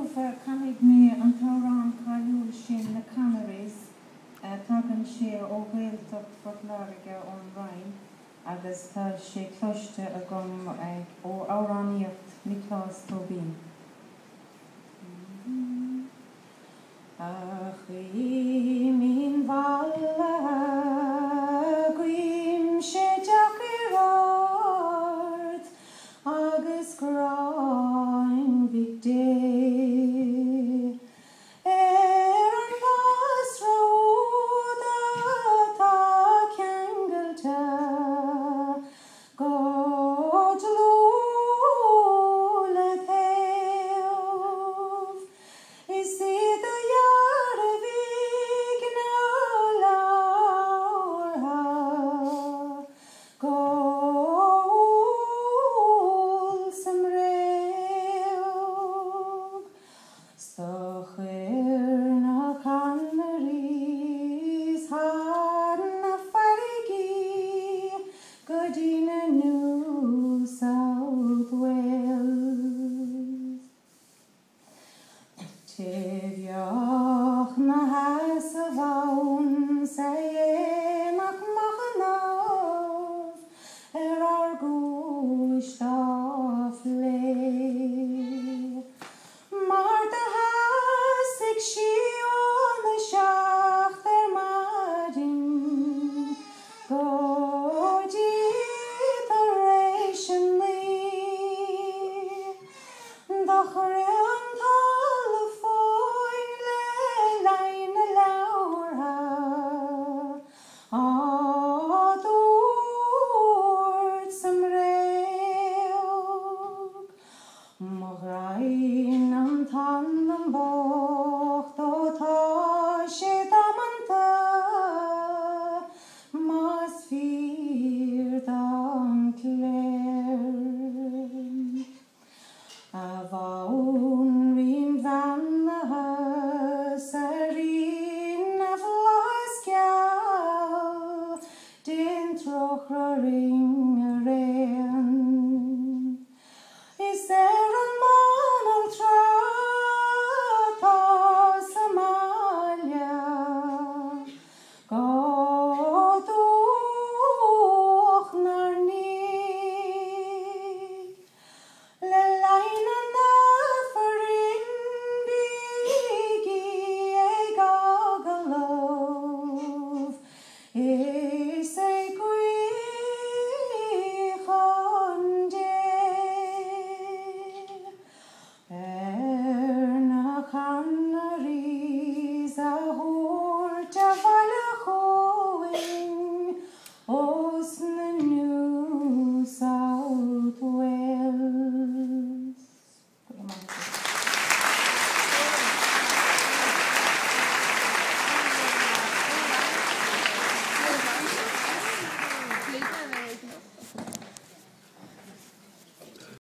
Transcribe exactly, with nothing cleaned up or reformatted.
for Canig me an Tauran Cailú sin na Canaries, tagan sé ó Gaeltacht Forthlárige ón Rhein, agus tá sé cloiste a gom ag ó Áráníocht Nicolás Tobin. Ach i mín bhalla, guim sé deach i rád, agus gráin bhig dé. Take